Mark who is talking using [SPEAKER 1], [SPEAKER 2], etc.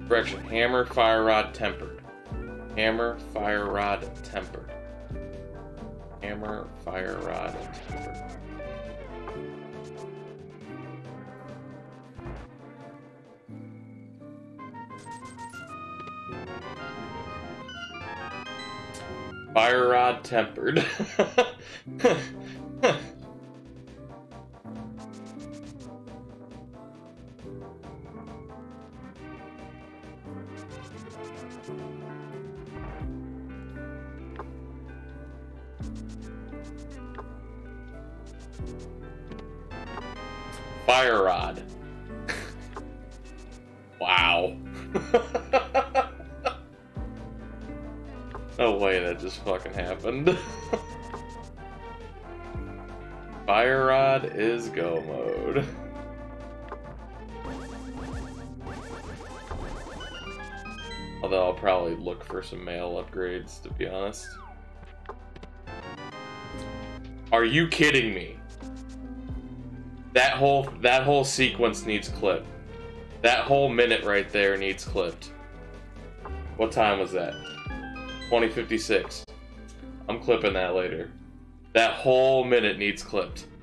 [SPEAKER 1] Correction. Hammer, fire rod, tempered. Hammer, fire rod, tempered. Hammer, fire rod, tempered. Fire rod tempered. Fire rod. Wow. No way that just fucking happened. Fire rod is go mode. Although I'll probably look for some male upgrades, to be honest. Are you kidding me? That whole sequence needs clipped. That whole minute right there needs clipped. What time was that? 20:56. I'm clipping that later. That whole minute needs clipped.